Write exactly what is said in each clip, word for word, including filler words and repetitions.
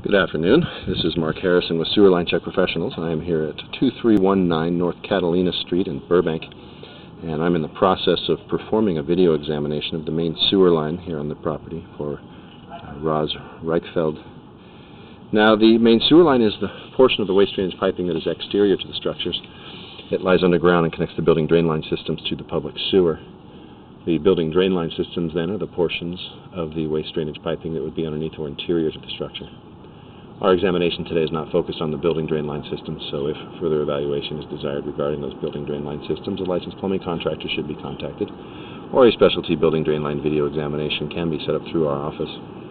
Good afternoon. This is Mark Harrison with Sewer Line Check Professionals. I am here at two three one nine North Catalina Street in Burbank, and I'm in the process of performing a video examination of the main sewer line here on the property for uh, Roz Reichfeld. Now, the main sewer line is the portion of the waste drainage piping that is exterior to the structures. It lies underground and connects the building drain line systems to the public sewer. The building drain line systems, then, are the portions of the waste drainage piping that would be underneath or interior to the structure. Our examination today is not focused on the building drain line systems, so if further evaluation is desired regarding those building drain line systems, a licensed plumbing contractor should be contacted, or a specialty building drain line video examination can be set up through our office.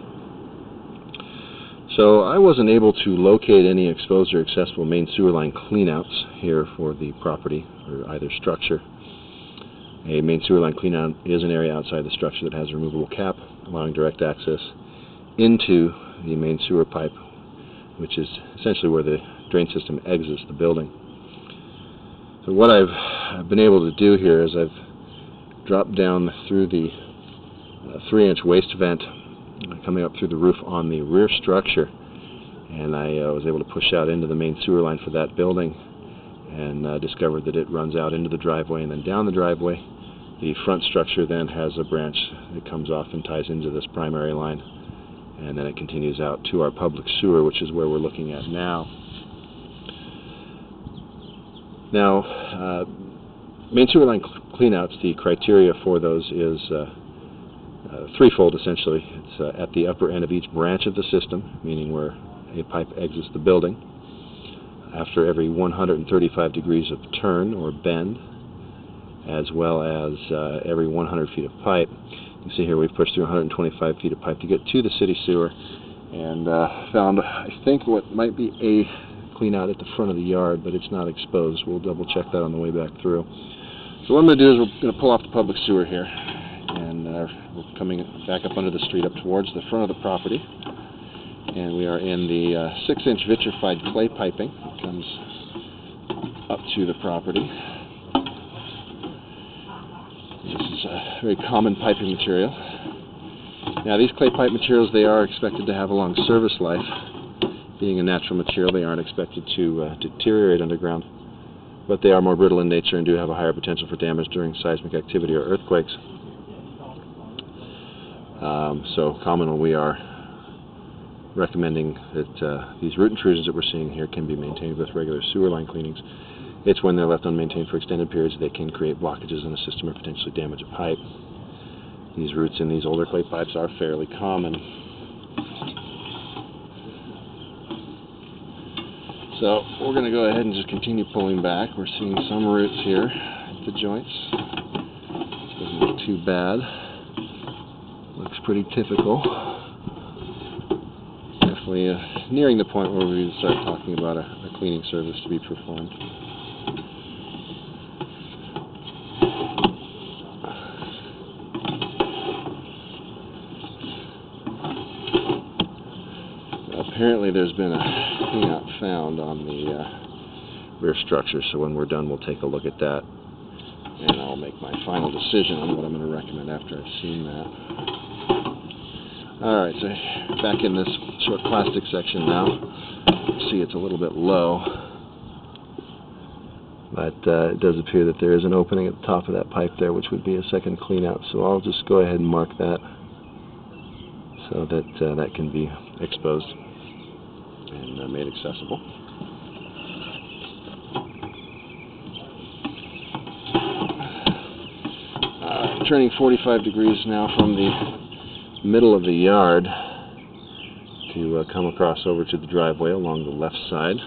So I wasn't able to locate any exposed or accessible main sewer line cleanouts here for the property or either structure. A main sewer line cleanout is an area outside the structure that has a removable cap, allowing direct access into the main sewer pipe, which is essentially where the drain system exits the building. So what I've been able to do here is I've dropped down through the uh, three inch waste vent uh, coming up through the roof on the rear structure, and I uh, was able to push out into the main sewer line for that building and uh, discovered that it runs out into the driveway and then down the driveway. The front structure then has a branch that comes off and ties into this primary line, and then it continues out to our public sewer, which is where we're looking at now. Now, uh, main sewer line cleanouts, the criteria for those is uh, uh, threefold, essentially. It's uh, at the upper end of each branch of the system, meaning where a pipe exits the building, after every one hundred thirty-five degrees of turn or bend, as well as uh, every one hundred feet of pipe. You see here we've pushed through one hundred twenty-five feet of pipe to get to the city sewer, and uh, found, I think, what might be a clean out at the front of the yard, but it's not exposed. We'll double check that on the way back through. So what I'm going to do is we're going to pull off the public sewer here, and uh, we're coming back up under the street up towards the front of the property, and we are in the uh, six inch vitrified clay piping that comes up to the property. This is a very common piping material. Now, these clay pipe materials, they are expected to have a long service life. Being a natural material, they aren't expected to uh, deteriorate underground, but they are more brittle in nature and do have a higher potential for damage during seismic activity or earthquakes. Um, so commonly we are recommending that uh, these root intrusions that we're seeing here can be maintained with regular sewer line cleanings. It's when they're left unmaintained for extended periods they can create blockages in the system or potentially damage a pipe. These roots in these older clay pipes are fairly common. So we're going to go ahead and just continue pulling back. We're seeing some roots here at the joints. Doesn't look too bad. Looks pretty typical. Definitely uh, nearing the point where we start talking about a, a cleaning service to be performed. Apparently there's been a cleanout found on the uh, rear structure, so when we're done we'll take a look at that, and I'll make my final decision on what I'm going to recommend after I've seen that. Alright, so back in this short plastic section now. See, it's a little bit low, but uh, it does appear that there is an opening at the top of that pipe there, which would be a second cleanout, so I'll just go ahead and mark that so that uh, that can be exposed and uh, made accessible. Uh, turning forty-five degrees now from the middle of the yard to uh, come across over to the driveway along the left side.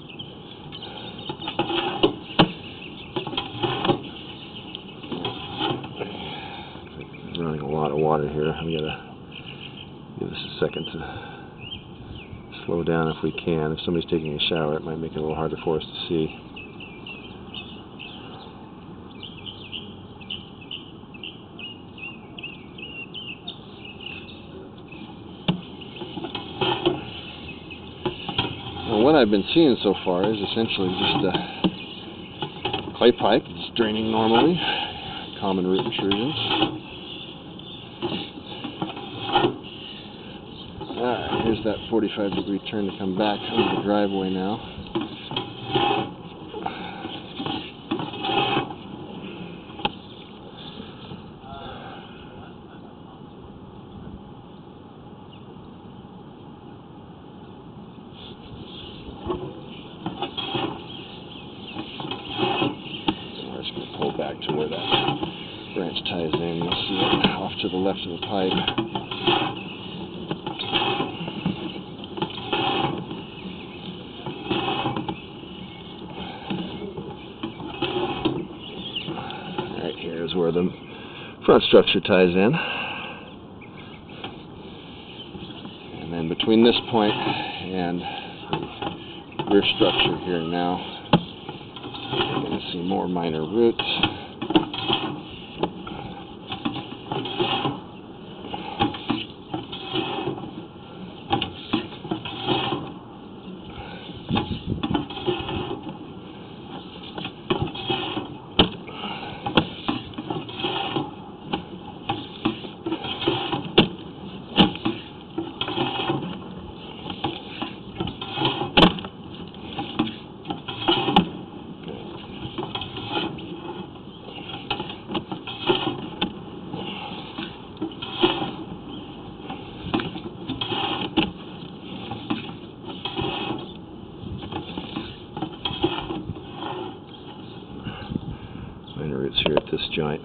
Running a lot of water here. I'm gonna give this a second to slow down if we can. If somebody's taking a shower, it might make it a little harder for us to see. Well, what I've been seeing so far is essentially just a clay pipe that's draining normally, common root intrusions. Alright, here's that forty-five degree turn to come back under the driveway now. We're just going to pull back to where that branch ties in. You'll see it off to the left of the pipe. Right here is where the front structure ties in. And then between this point and the rear structure here now, you're going to see more minor roots. Minor roots here at this joint.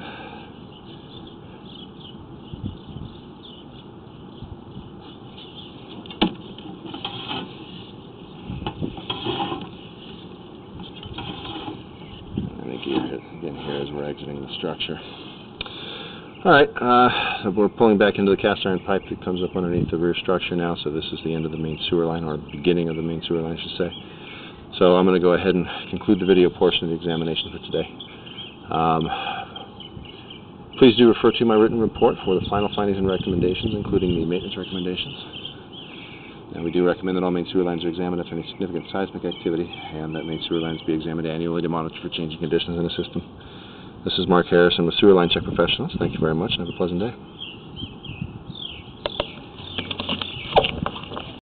And again, here as we're exiting the structure. Alright, uh, so we're pulling back into the cast iron pipe that comes up underneath the rear structure now, so this is the end of the main sewer line, or beginning of the main sewer line, I should say. So I'm going to go ahead and conclude the video portion of the examination for today. Um, please do refer to my written report for the final findings and recommendations, including the maintenance recommendations. And we do recommend that all main sewer lines are examined if any significant seismic activity, and that main sewer lines be examined annually to monitor for changing conditions in the system. This is Mark Harrison with Sewer Line Check Professionals. Thank you very much and have a pleasant day.